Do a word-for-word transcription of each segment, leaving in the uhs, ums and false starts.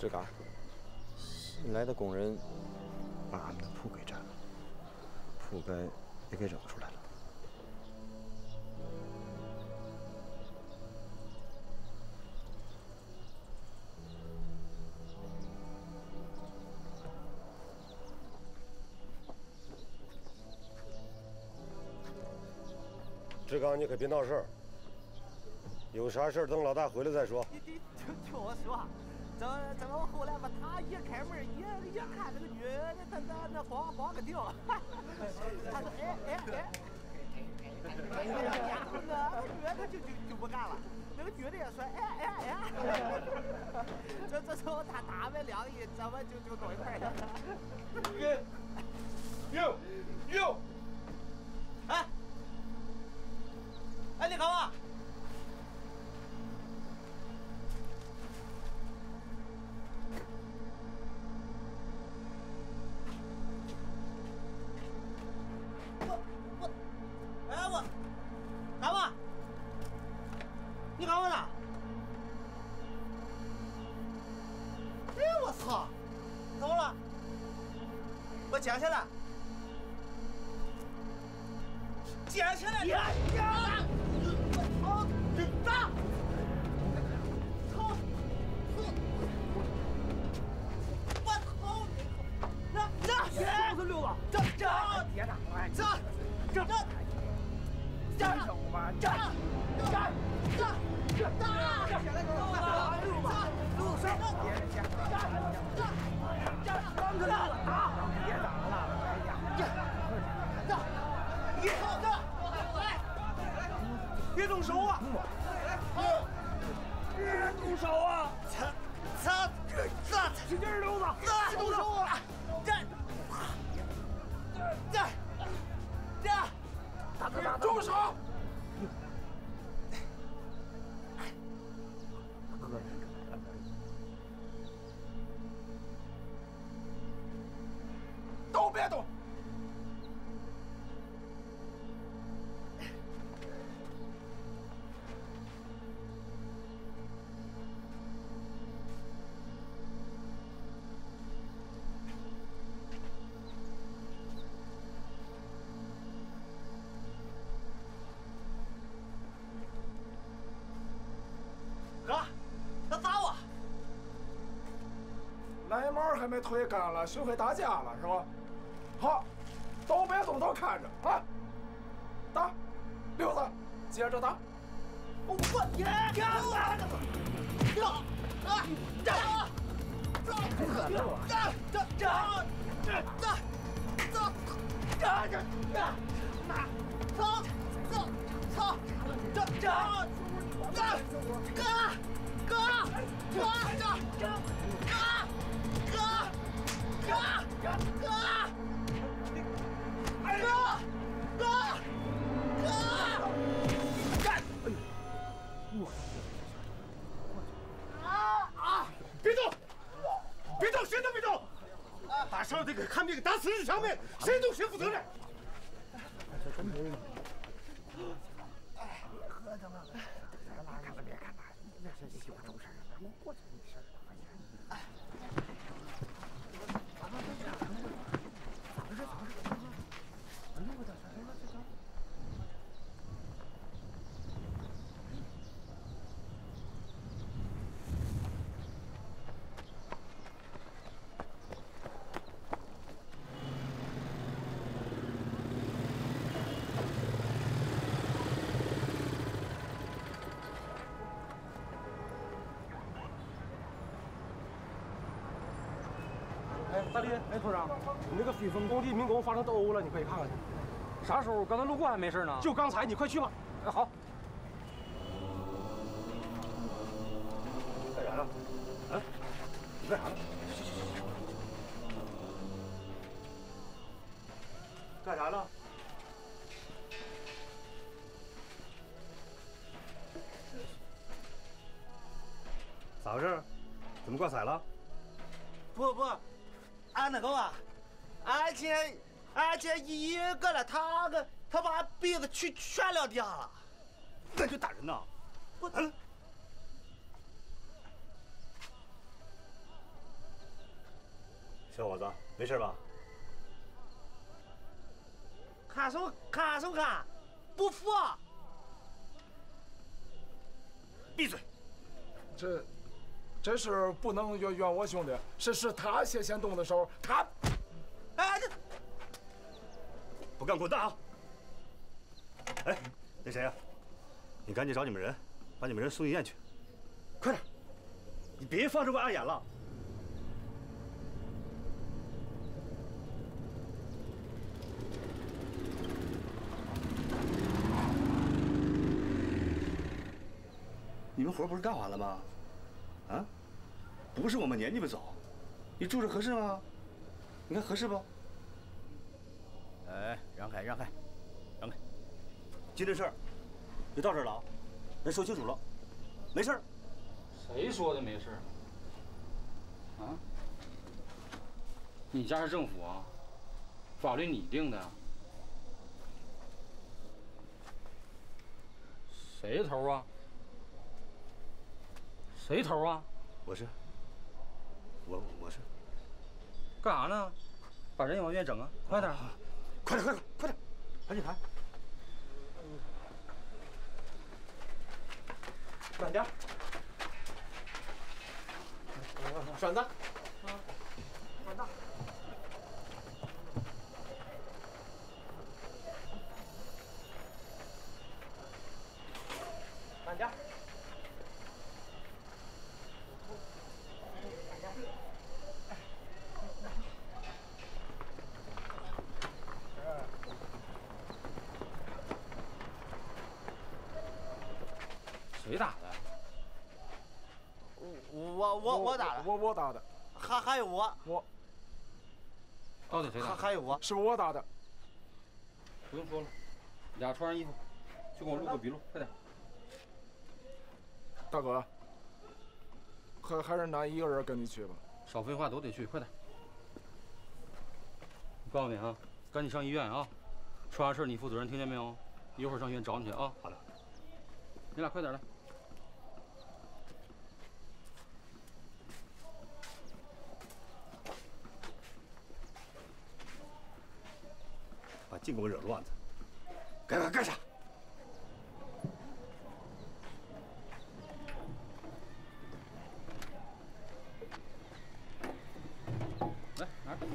这嘎，新来的工人把俺们的铺给占了，铺盖也给扔出来了。 志刚，你可别闹事儿，有啥事儿等老大回来再说。 你你听听我说，这这我后来吧，他一开门一一看这个女的，他那那光光个腚，他说哎哎哎，哎呀，那个女的就就就不干了，那个女的也说哎哎哎，这这时候他打完两一，咱们就就到一块儿了。 哟哟， 哎。哎，你干嘛？我我，哎我，干嘛？你干嘛呢？哎我操！怎么了？我捡起来。捡起来！呀呀！操！打！操！我操你！这这这是六子！这这别打了！这这这这手吧！这这这这打！这打！六子！六子上！别别打！这这刚个打！打！别打了！哎呀！这这。别动手！别动手啊！别动手啊！擦擦擦！使劲儿，溜子！别动手啊！这这这！大哥，大哥，住手！哥，都别动！哥，他打我！ 奶毛还没推干了，学会打架了是吧？好，都别动，都看着啊！打，溜子，接着打！ 我爷爷！打！打！打！这这这这这这这这这那走走走这这这哥哥哥这哥哥哥哥哥哎哥哥哥干！哎呦我啊啊！ 别动！别动！谁都别动！打伤这个看病，打死人偿命，谁动谁负责任。这真没人。哎，喝他妈！别看了，别看了，那是有出事了，我过去没事了。哎，咋了？这咋了？咋回事？咋回事？哎呦我的天！这这。大力，哎，团长，那个飞凤工地民工发生斗殴了，你快去看看去。啥时候？刚才路过还没事呢。就刚才，你快去吧。哎，好。干啥呢？啊？你干啥呢？去去去去。干啥呢？咋回事？怎么挂彩了？ 不不。俺那个啊，俺姐，俺姐一个了，他个他把鼻子去全撂地下了， 那就打人呐！ 我， 嗯， 小伙子，没事吧？ 看什么看什么看？不服！ 闭嘴！ 这，这事不能怨怨我兄弟，是是他先先动的手，他。 哎，这不干滚蛋啊！哎，那谁呀、啊？你赶紧找你们人，把你们人送医院去，快点！你别放这不碍眼了。你们活不是干完了吗？啊？不是我们撵你们走，你住着合适吗？你看合适不？ 哎，让开，让开，让开！ 今天事儿就到这儿了啊，咱说清楚了，没事儿。 谁说的没事儿？啊？你家是政府啊，法律你定的。谁头啊？谁头啊？ 我是，我我是。 干啥呢？把人往医院整啊！快点！ 快点快点快点，赶紧抬！ 慢点。栓子。啊。栓子。慢点。 谁打的？ 我我我打的， 我我打的， 还还有我， 我到底谁打的？ 还还有我， 是我打的。 不用说了，俩穿上衣服，去给我录个笔录，快点！ 大哥，还还是俺一个人跟你去吧。 少废话，都得去，快点！我告诉你啊，赶紧上医院啊！出啥事你负责任，听见没有？一会儿上医院找你去啊！ 好的。 你俩快点来。 把净给我惹乱子，该干干啥？ 来，拿着。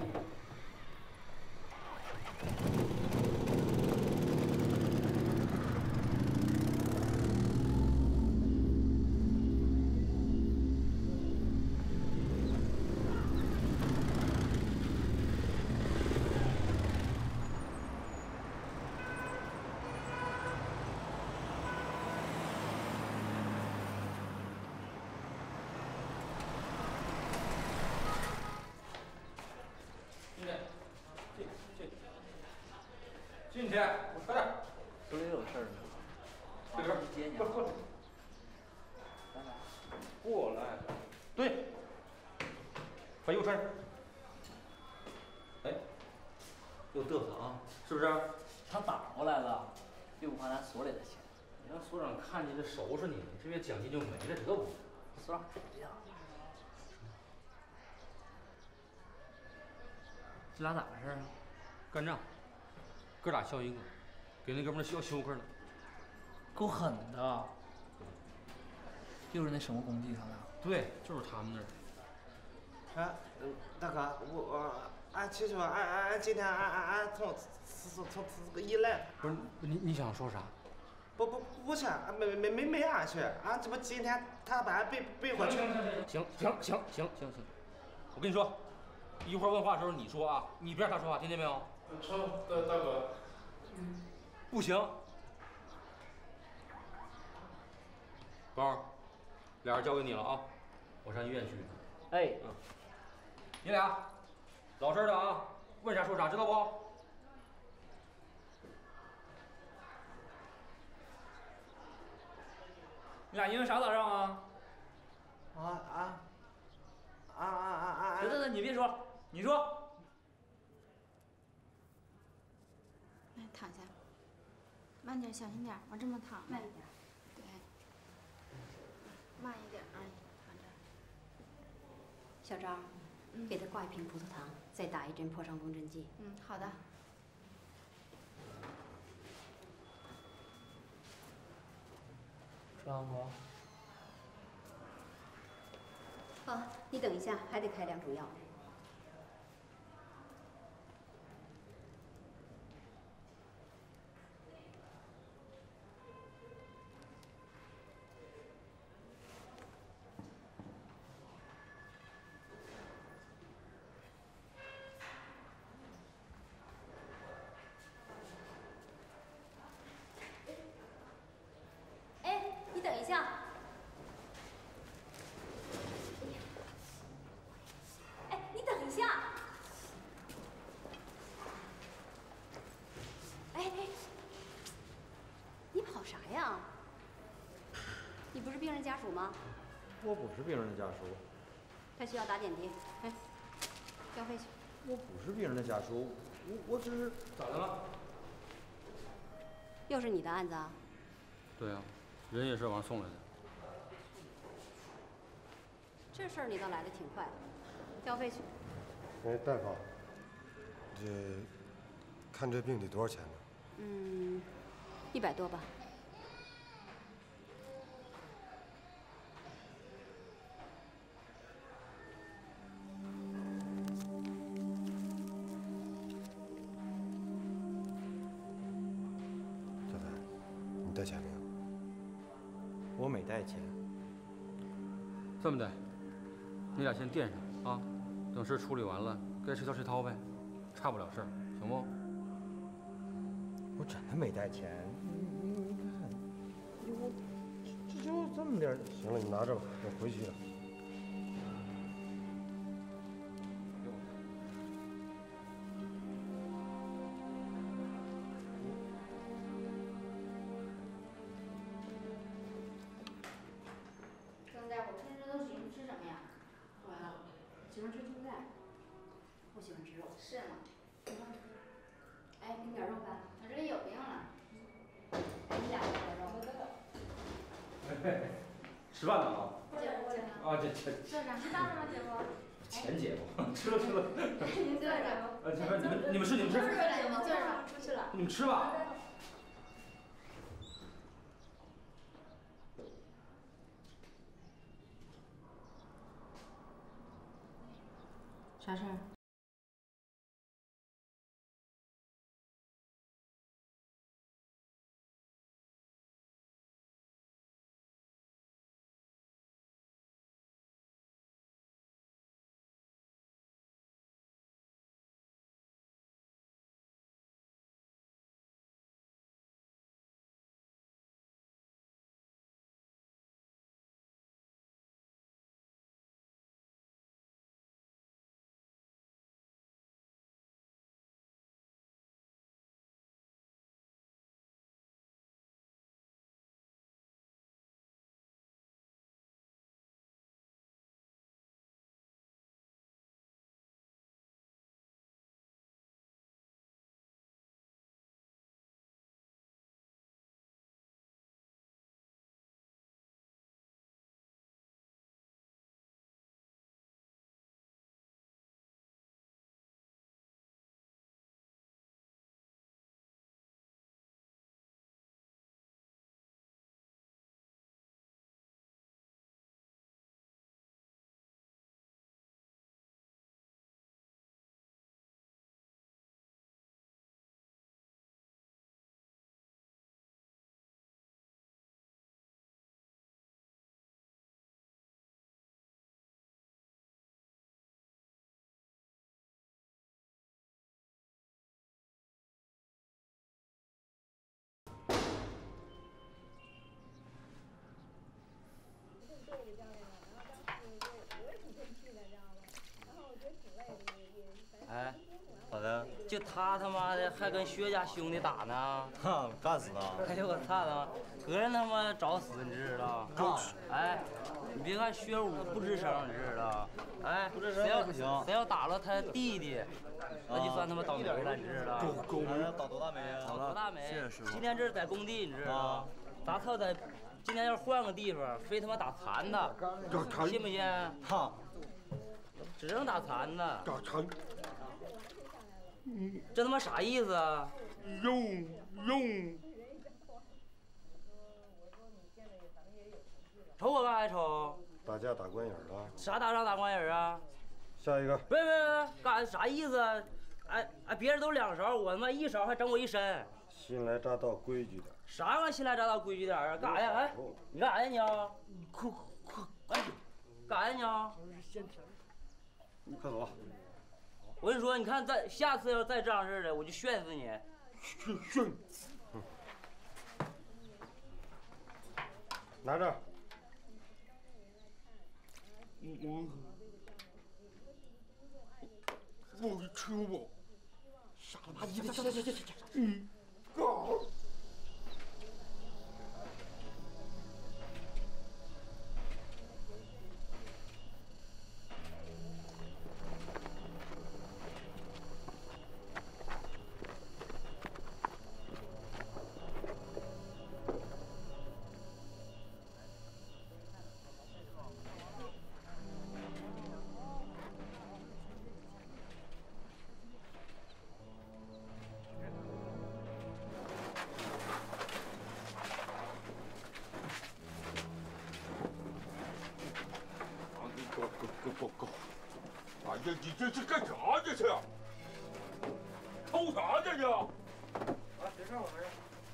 进去，快点！ 手里有事儿呢。 这边接你。 过来，过来。对。把衣服穿上。哎，又嘚瑟啊，是不是？ 他打过来了，又不花咱所里的钱。 你让所长看见这收拾你，这月奖金就没了，知道不？ 所长谁呀？这俩咋回事啊？ 干仗。哥俩笑一个，给那哥们儿笑休克了， 够狠的。又是那什么工地上的？ 对，就是他们那儿。 啊，大哥，我我俺去说，俺俺今天俺俺俺从从从从一来。 不是你你想说啥？ 不不不去，没没没没俺去，俺这不今天他把俺背背过去。 行行行行行行，我跟你说，一会儿问话的时候你说啊，你别让他说话，听见没有？ 成，大大哥。 嗯，不行。高儿，俩人交给你了啊，我上医院去。 哎， 嗯，你俩老实的啊，问啥说啥，知道不？ 你俩因为啥打仗啊？ 啊啊啊啊啊啊！ 等等等，你别说，你说。 来，躺下，慢点，小心点，往这么躺，慢一点。对，慢一点啊，躺着。 小张， 给他挂一瓶葡萄糖，再打一针破伤风针剂。 嗯，好的。 吃完不？ 好，你等一下，还得开两种药。 等一下，哎，你等一下，哎哎，你跑啥呀？你不是病人家属吗？ 我不是病人的家属。 他需要打点滴，哎，交费去。 我不是病人的家属，我我只是咋的了？ 又是你的案子啊？ 对啊，人也是往上送来的。 这事儿你倒来的挺快，交费去。 哎，大夫，这看这病得多少钱呢？ 嗯，一百多吧。 大凡，你带钱没有？ 我没带钱。 这么的。 你俩先垫上啊，等事处理完了，该谁掏谁掏呗，差不了事儿，行不？ 我真的没带钱，你你你看，我这就这么点。 行了，你拿着吧，我回去了。 曾大夫，平时都喜欢吃什么呀？ 我呀，喜欢吃青菜，不喜欢吃肉。 是吗？ 哎，给你点肉呗。 我这里有病了。 哎，你俩给点肉。 哎，吃饭了啊？ 姐夫，姐夫。 啊，这这。 坐上，吃饭了吗，姐夫？ 前姐夫，吃了吃了。 您坐着。 呃，这边你们你们吃你们吃。 坐着，姐夫，坐着，出去了。 你们吃吧。 啥事儿？ 哎，咋的？就他他妈的还跟薛家兄弟打呢！ 哈，干死他！ 哎呦我操他妈，可让他妈找死，你知道？哎，你别看薛武不吱声，你知道？哎， 不吱声谁要不行， 谁要打了他弟弟，那就算他妈倒霉了，你知道？ 倒霉倒多大霉啊？ 倒多大霉？ 谢谢师傅。 今天这是在工地，你知道？咱操在，今天要换个地方，非他妈打残他，信不信？ 哈。 只能打残的。 打残。 嗯，这他妈啥意思啊？ 用用。 瞅我干啥瞅？ 打架打关眼了。 啥打仗打关眼啊？ 下一个。 别别别，干啥意思啊？哎哎，别人都两勺，我他妈一勺还整我一身。 新来乍到，规矩点。 啥玩意新来乍到规矩点啊？干啥呀？哎，你干啥呀你啊？ 快快哎，干啥呀你啊？ 快走吧。 我跟你说，你看再下次要再这样式的，我就炫死你。 炫炫。 嗯。拿着。 我我给吃我。傻了吧唧的！ 行行行行行。 嗯，搞。这你这是干啥这是？偷啥这是？啊， 别上我门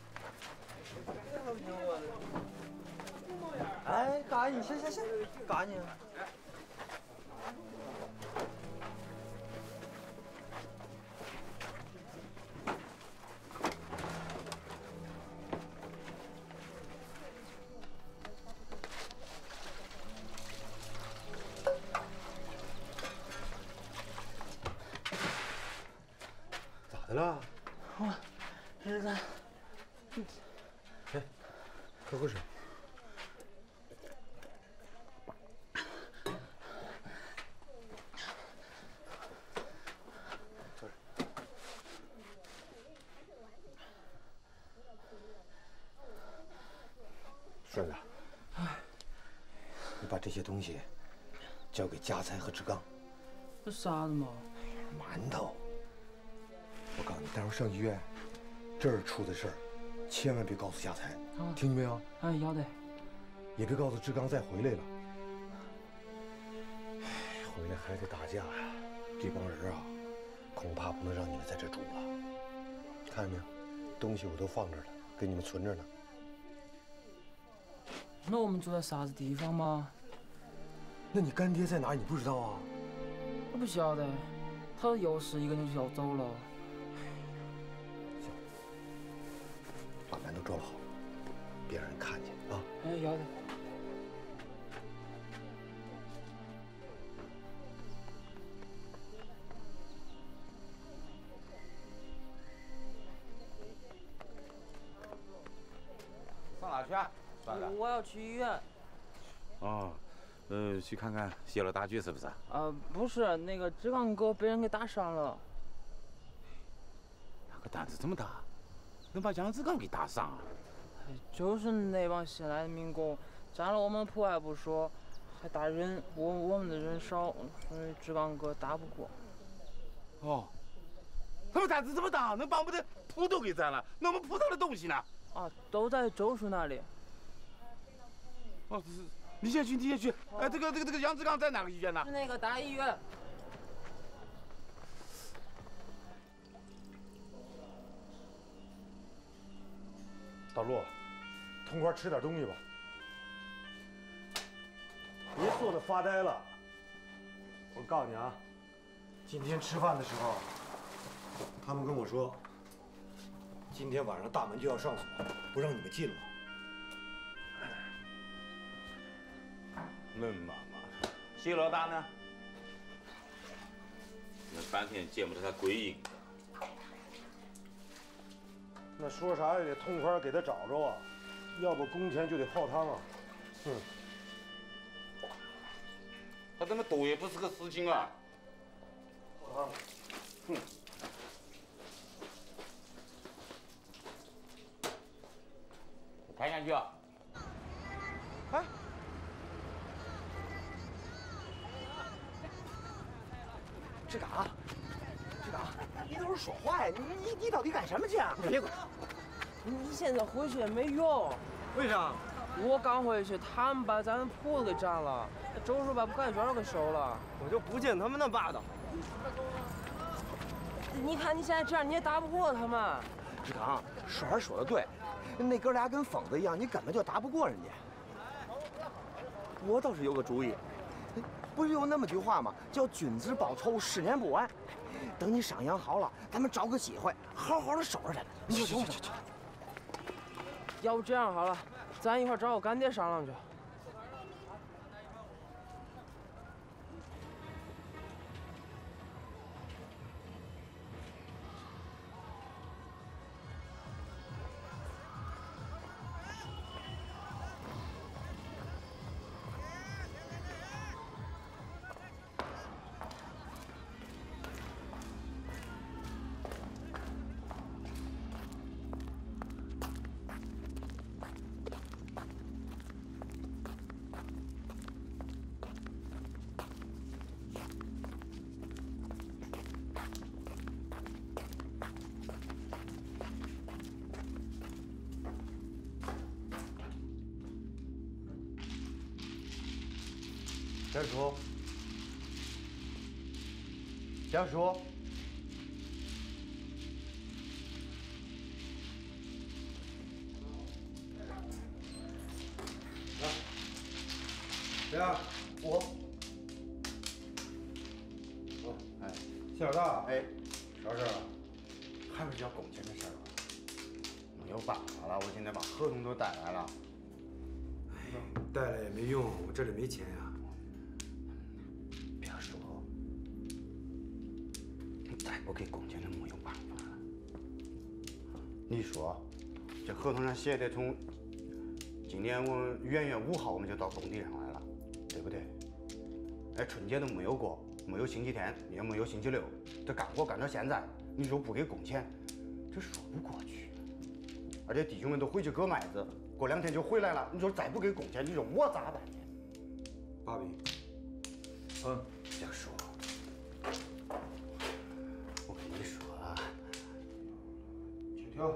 儿。 哎，干啥你？行行行，干啥你？ 咋的了？ 我，日子。 哎，喝口水。顺子，你把这些东西交给家财和志刚。 这啥子嘛？ 馒头。我告诉你，待会儿上医院，这儿出的事儿，千万别告诉家财， 啊、 听见没有？ 哎，要得。 也别告诉志刚再回来了。哎，回来还得打架呀！这帮人啊，恐怕不能让你们在这住了。看见没有？东西我都放这儿了，给你们存着呢。 那我们住在啥子地方吗？ 那你干爹在哪儿？你不知道啊？ 我不晓得，他又是一个人就要走了。 行，把馒头装好，别让人看见啊。 哎，要得。 上哪去啊？ 我要去医院。 哦，呃，去看看泄露大局是不是？啊、 呃，不是，那个志刚哥被人给打伤了。 那个胆子这么大，能把杨志刚给打伤啊？ 就是那帮新来的民工占了我们铺还不说，还打人，我我们的人少，所以志刚哥打不过。 哦，他们胆子这么大，能把我们的铺都给占了，那我们铺上的东西呢？ 啊，都在周叔那里。 哦，你先去，你先去。哎，这个这个这个杨志刚在哪个医院呢？ 是那个大医院。 大陆，痛快吃点东西吧，别坐那发呆了。我告诉你啊，今天吃饭的时候，他们跟我说，今天晚上大门就要上锁，不让你们进了。 嫩妈妈，谢老大呢？那半天见不着他鬼影。 那说啥也得痛快给他找着啊，要不工钱就得泡汤啊。哼， 他这么躲也不是个事情啊。 泡汤， 哼。看下去啊。哎。 志刚，志刚，你倒是说话呀！你你你到底干什么去啊？别管， 你现在回去也没用。 为啥？ 我刚回去，他们把咱铺子给占了，周叔把盖卷给收了。 我就不信他们那霸道。 你看你现在这样，你也打不过他们。 志刚，帅儿说的对，那哥俩跟疯子一样，你根本就打不过人家。我倒是有个主意。 不是有那么句话吗？叫君子报仇，十年不晚。等你伤养好了，咱们找个机会，好好的收拾他。你说行不行？ 要不这样好了，咱一会儿找我干爹商量去。 小叔，小叔， 来，谁啊？我。哦，哎，谢老大， 哎， 啥事啊？ 还是要工钱的事儿吧？没有办法了，我现在把合同都带来了。 哎，带来也没用，我这里没钱呀。 再不给工钱，就没有办法了。你说，这合同上写的从今年我元月五号我们就到工地上来了，对不对？哎，春节都没有过，没有星期天，也没有星期六，这干活干到现在，你说不给工钱，这说不过去。而且弟兄们都回去割麦子，过两天就回来了。你说再不给工钱，你说我咋办呢？ 爸比， 嗯，小叔。 请听。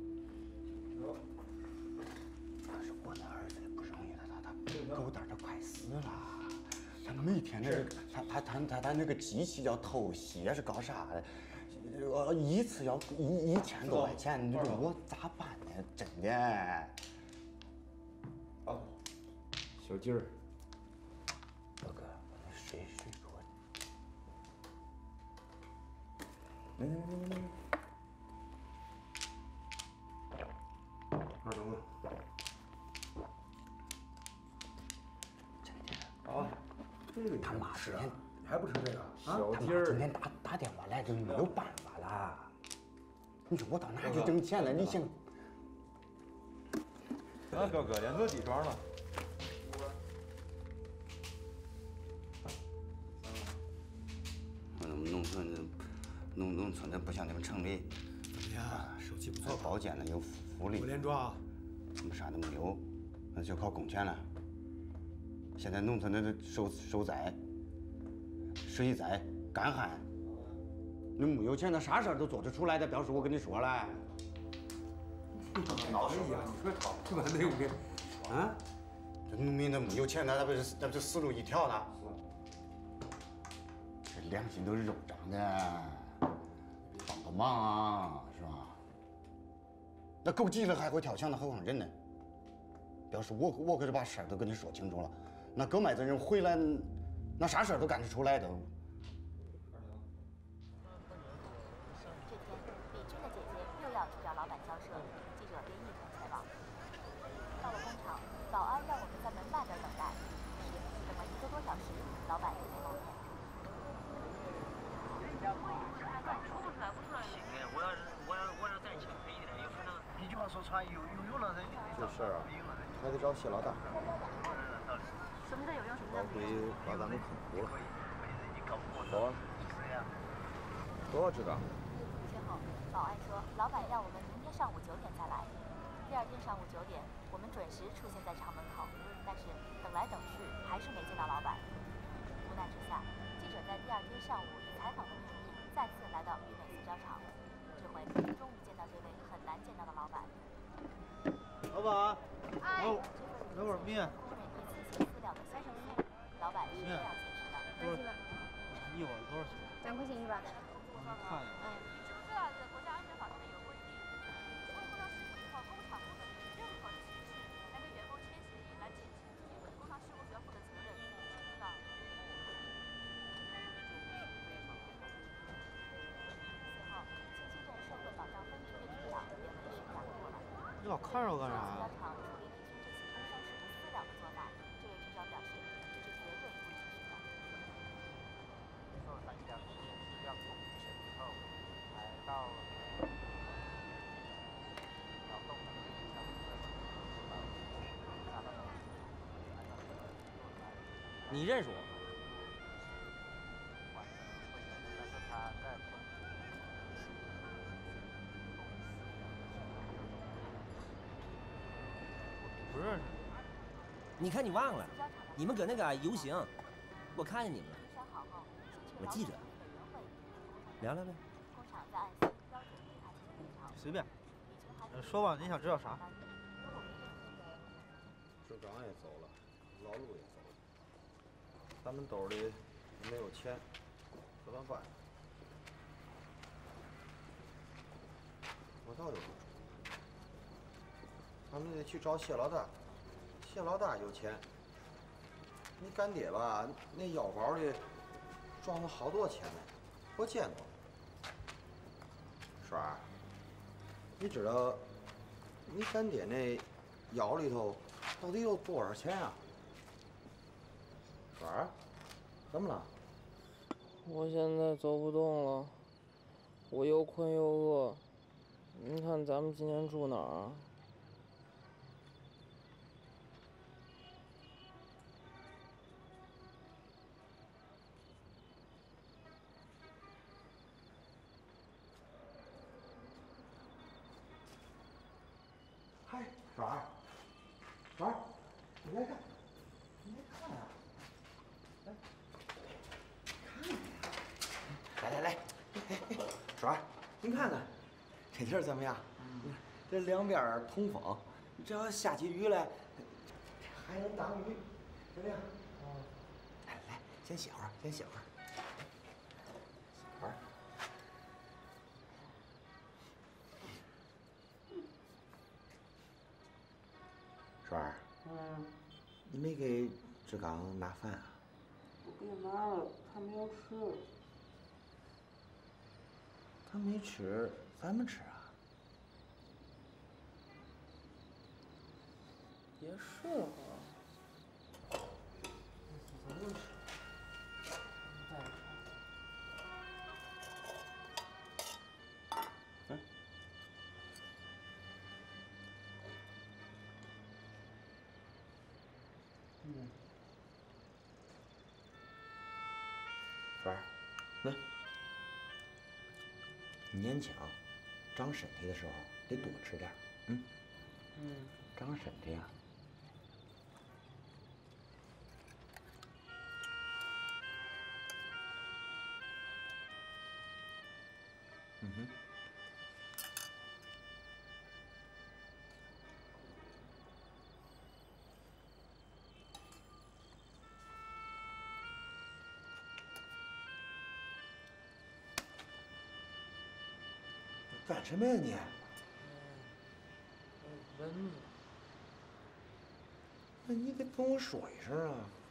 可是我的儿子也不容易，他他他狗蛋都快死了，他每天那个他他他他他那个机器要偷袭是搞啥的？呃，一次要一一千多块钱，你说我咋办呢？真的。 啊，小鸡儿。 大哥，水水给我。 来来来来来。 二等了。啊，这个他妈是啊，还不吃这个？ 小弟儿今天打打电话来就没有办法了。你说我到哪去挣钱了？你想？ 那哥哥连个底妆了。 我们农村的农农村的不像你们城里。 怎么样？手气不错吧？ 保健的有福利。 不连庄。 我们啥都没有，那就靠工钱了。现在农村的受受灾、水灾、干旱，那没有钱，那啥事儿都做得出来的。表示我跟你说了， 闹什么呀？你说这还没有给啊？ 这农民他没有钱，那他不是那不是死路一条了？这良心都是肉长的，帮个忙啊，是吧？ 那狗急了还会跳墙，那何况人呢？表示我我可是把事儿都跟你说清楚了。那割麦子人回来，那啥事儿都干得出来的。 这天，李军的姐姐又要去找老板交涉，记者便一同前往。到了工厂，保安让我们在门外边等待。可是等了一个多小时，老板也没露面。 我要是我要我要再请赔一点，有可能一句话说穿，有有用了人。 这事儿啊，还得找谢老大。 什么叫有用？什么叫老鬼把咱们坑苦了。 走啊！ 多少知道？ 之后，保安说老板让我们明天上午九点再来。第二天上午九点，我们准时出现在厂门口，但是等来等去还是没见到老板。我难之下，记者在第二天上午以采访的名义再次来到渝美塑胶厂，这回终于见到这位很难见到的老板。 老板， 哎， 来碗面。 工人一次性饲料的销售费，老板是这样解释的： 多少？一碗多少钱？ 两块钱一碗。 看一嗯。塑料的国家安全法上面有规定，如果碰到事故以后，工厂不能以任何的形式来跟员工签协议来减轻工厂事故所要负的责任，知不知道？随后，清溪镇社会保障分局的局长也闻讯赶了过来。 你老看着我干啥呀？ 塑料厂处理离群这起工伤事故饲料的做法，这位局长表示，这是绝对不支持的。 做三箱实验饲料工程以后，来到了劳动的对象你认识我吗？ 但是他在不认识。你看你忘了，你们搁那个游行，我看见你们了。我记着。聊聊呗。 随便。说吧，你想知道啥？ 志刚也走了，老陆也走了，咱们兜里没有钱，可咋办？我倒有个主意，咱们得去找谢老大。谢老大有钱，你干爹吧，那腰包里装了好多钱呢，我见过。爽儿，你知道你干爹那腰里头到底有多少钱啊？爽儿，怎么了？ 我现在走不动了，我又困又饿。你看咱们今天住哪儿啊？ 嗨，爽儿，爽儿，你来看，你来看呀、来，看呀、来来来，哎哎，爽儿，您看看，这地儿怎么样？嗯、这两边通风，这要下起雨来，还能挡雨，怎么样？哦。来来，先歇会儿，先歇会儿。爽儿。爽儿， 嗯， 你没给志刚拿饭啊？ 我给拿了，他没有吃。 他没吃，咱们吃啊？ 也是哈。咱们吃。再吃。 嗯。 嗯。 爽儿，来。年轻，长身体的时候得多吃点，嗯。 嗯。 长身体啊。嗯哼。干什么呀你？ 蚊子。 那你得跟我说一声啊。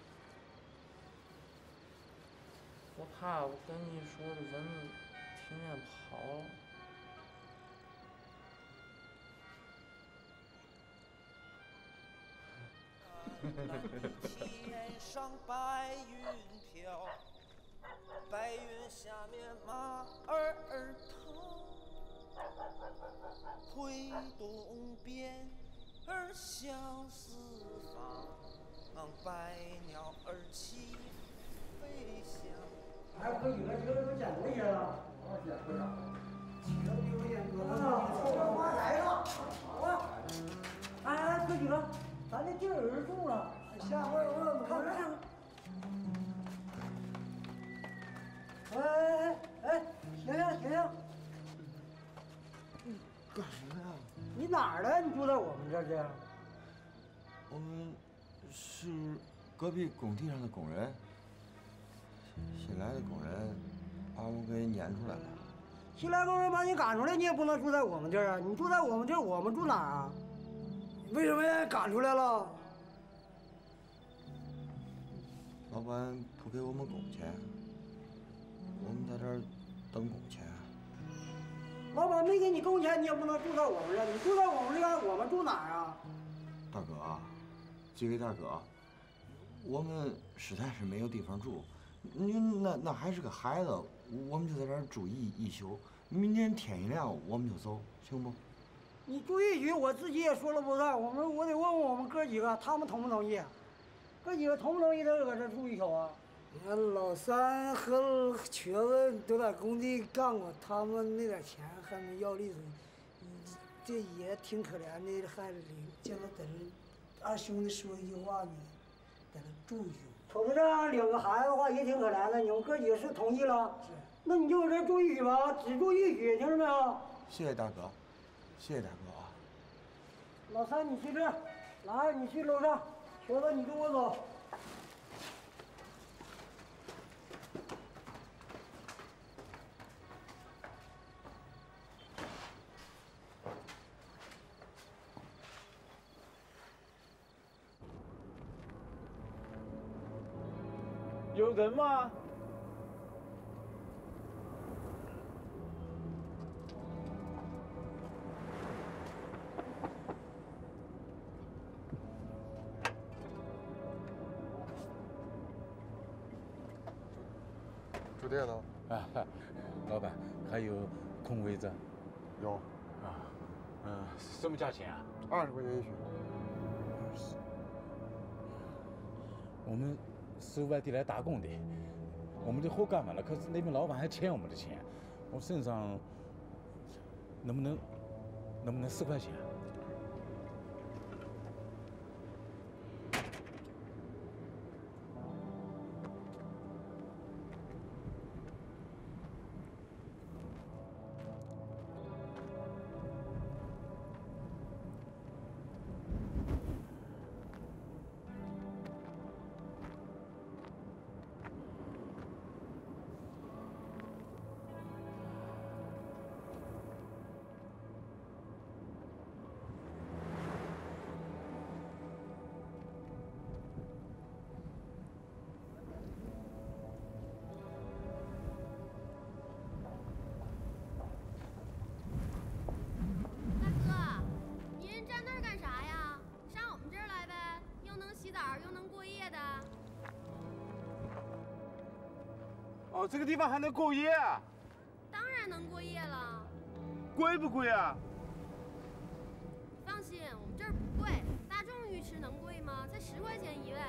我怕我跟你说的蚊子听见跑了。 天上白云飘，白云下面马儿逃，挥动鞭儿向四方，百鸟儿齐飞翔。 哎，可以了，这个都见过一了，我见过了。这个有见过了，我发财了，好啊！哎，可以了，咱这劲儿中了，下回我看看。 哎哎哎，停停停停！ 你干什么呀？ 你哪儿的？你住在我们这儿去？ 我们是隔壁工地上的工人，新来的工人把我给撵出来了。 新来工人把你赶出来，你也不能住在我们这儿啊！你住在我们这儿，我们住哪儿啊？为什么让人赶出来了？ 老板不给我们工钱，我们在这儿等工钱。 老板没给你工钱，你也不能住在我们这儿。你住在我们这儿，我们住哪儿啊？ 大哥，这位大哥，我们实在是没有地方住，您那那还是个孩子，我们就在这儿住一一宿，明天天一亮我们就走，行不？ 你住一宿，我自己也说了不算，我们我得问问我们哥几个，他们同不同意？哥几个同不同意在搁这住一宿啊？ 你看老三和瘸子都在工地干过，他们那点钱还没要利索，这也挺可怜的，还领叫他在这二兄弟说一句话呢，在这住一宿。 瞅着这样领个孩子的话也挺可怜的，你们哥几个是同意了？是。那你就搁这住一宿吧，只住一宿，听着没有？ 谢谢大哥，谢谢大哥啊。 老三，你去这儿，来，你去楼上，瘸子，你跟我走。 有人吗？ 住店呢？ 啊，老板，还有空位子？ 有。 啊，嗯，什么价钱啊？ 二十块钱一宿。 我们是外地来打工的，我们的活干完了，可是那边老板还欠我们的钱，我身上能不能能不能十块钱？ 哦，这个地方还能过夜？ 当然能过夜了。 贵不贵啊？ 放心，我们这儿不贵。大众浴池能贵吗？才十块钱一位。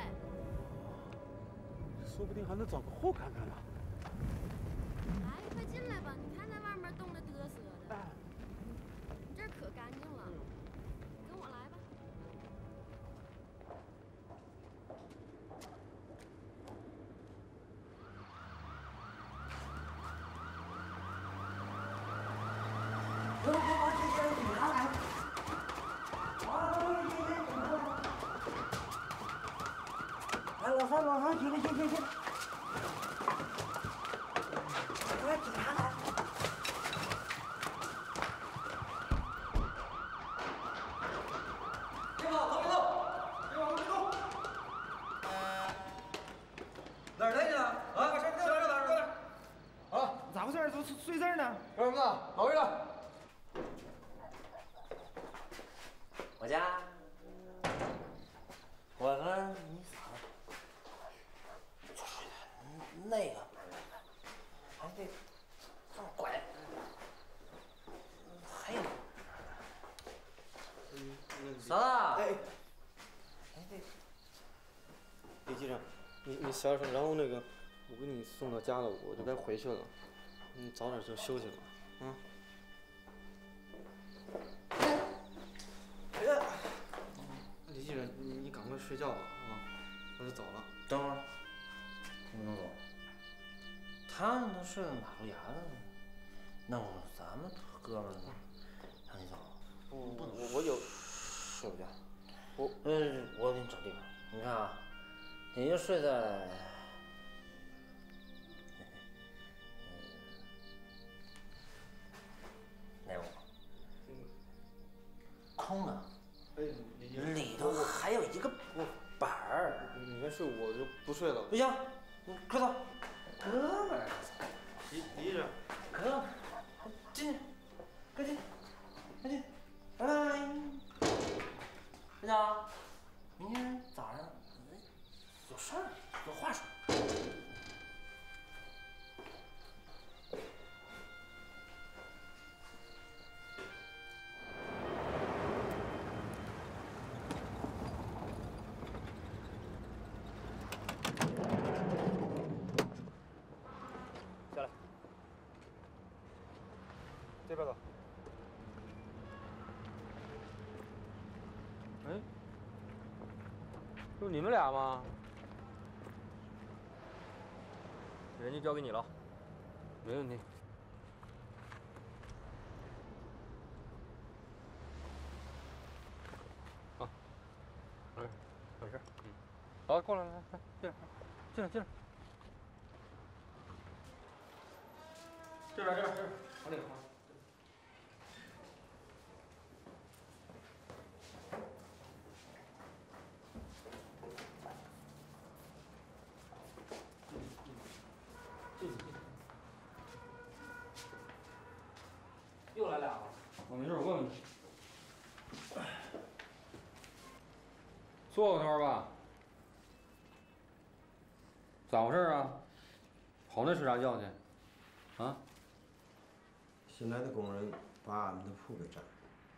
说不定还能找个货看看呢。 来，快进来吧！你看在外面冻得嘚瑟的。我们这儿可干净了。跟我来吧。 给我给我这些警察来！啊，这些警察来！来，老三，老三，起来，起来，起来！来，警察来！ 别跑，走别动！别往后别动！哪儿来的？啊，把车调到哪儿？快点！啊，咋回事？怎么睡这儿呢？干什么呢？哪位的？ 我家，我和你嫂，那个还得这么拐，还有嫂子， 哎，哎对，李机长，你你小声，然后那个我给你送到家了，我就该回去了，你早点就休息吧，啊。李机长，你你赶快睡觉吧，啊，我就走了。 等会儿，不能走。 他们都睡得马路牙子呢，那我咱们搁着呢，让你走。 不，我我有睡不着。我嗯，我给你找地方。你看啊，你就睡在。 那屋，空的，里头还有一个板儿。 你先睡，我就不睡了。 不行，你快走，哥们儿， 离离着， 哥们儿，进去，快进，快进，拜拜。队长，明天早上有事儿，有话说。 这边走。 哎，就你们俩吗？人就交给你了，没问题。啊，哎，没事。嗯，好，过来，来，来，进来，进来，进来。这边，这边，这边，往里靠。 又来俩了， 我没事，我问问你。坐过头吧？咋回事啊？跑那睡啥觉去？啊？ 新来的工人把俺们的铺给占了。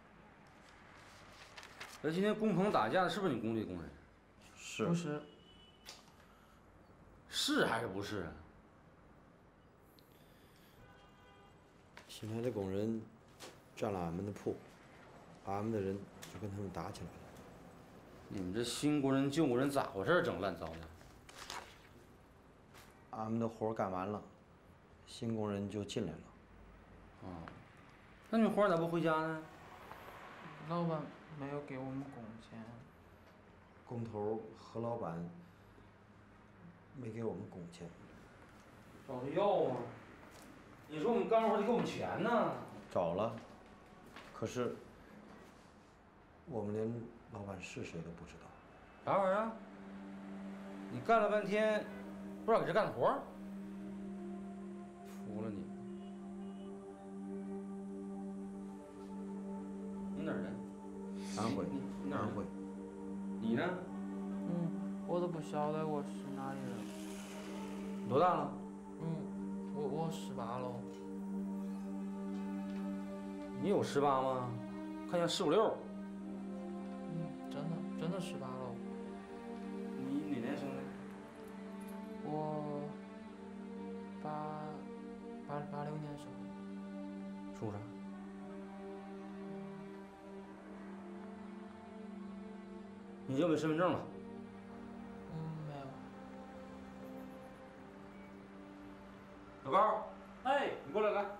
那今天工棚打架的是不是你工地工人？ 是。 不是。 是还是不是啊？ 新来的工人占了俺们的铺，俺们的人就跟他们打起来了。 你们这新工人、旧工人咋回事？整乱糟的。 俺们的活干完了，新工人就进来了。 啊，那你们活咋不回家呢？ 老板没有给我们工钱。 工头和老板没给我们工钱。 找他要啊！ 你说我们干活得给我们钱呢？ 找了，可是我们连老板是谁都不知道。 啥玩意儿？你干了半天，不知道给谁干的活儿？服了你！你哪儿人？ 安徽。 你哪儿安徽。 你呢？ 嗯，我都不晓得我是哪里人。 你多大了？ 嗯。 我我十八喽。 你有十八吗？看像十五六。 嗯，真的真的十八喽。 你哪年生的？ 我八八八六年生的。 属啥？你有没有身份证了？ 嗯，没有。 小高，哎，你过来来，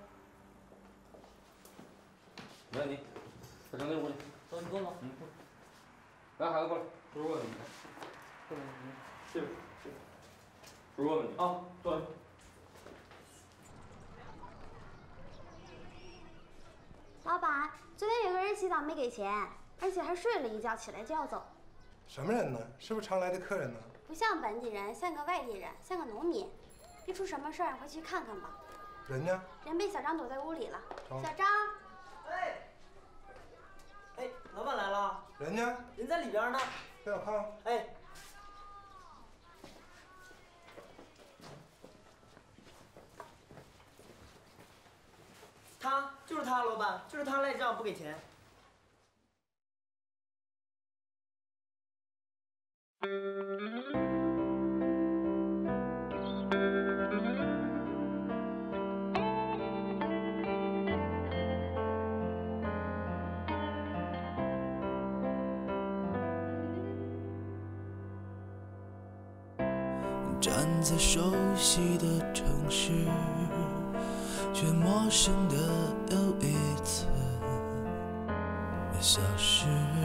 没问题，快上那屋去。 走，你跟我走。 嗯，来，孩子过来，叔叔问问你。过来，这边，这边。叔叔问问你啊，坐来。 老板，昨天有个人洗澡没给钱，而且还睡了一觉，起来就要走。 什么人呢？是不是常来的客人呢？ 不像本地人，像个外地人，像个农民。 别出什么事儿，回去看看吧。 人呢？ 人被小张躲在屋里了。 哦、 小张， 哎，哎，老板来了。 人呢？ 人在里边呢。 让我看看。 哎。他就是他，老板，就是他赖账不给钱。 站在熟悉的城市，却陌生的又一次消失。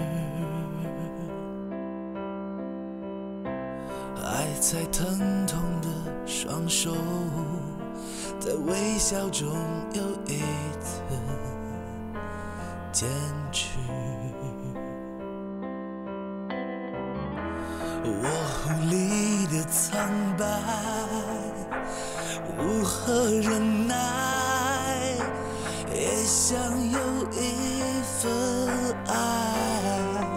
还在疼痛的双手，在微笑中又一次坚持。我狐狸的苍白，如何忍耐，也想有一份爱。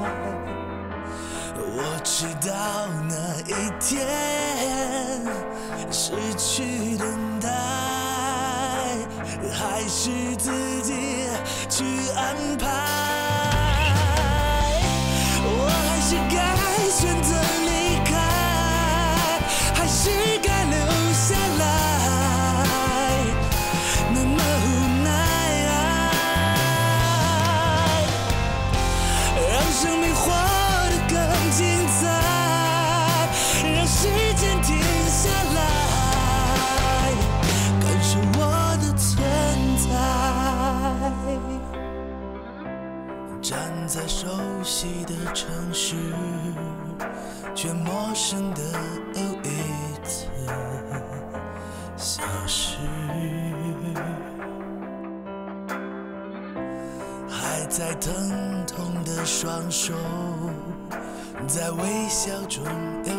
我知道那一天失去等待，还是自己去安排。我还是该选择离开，还是该留下来，那么无奈，让生命活得更精彩，让时间停下来，感受我的存在。站在熟悉的城市，却陌生的又一次消失。还在疼痛的双手，在微笑中又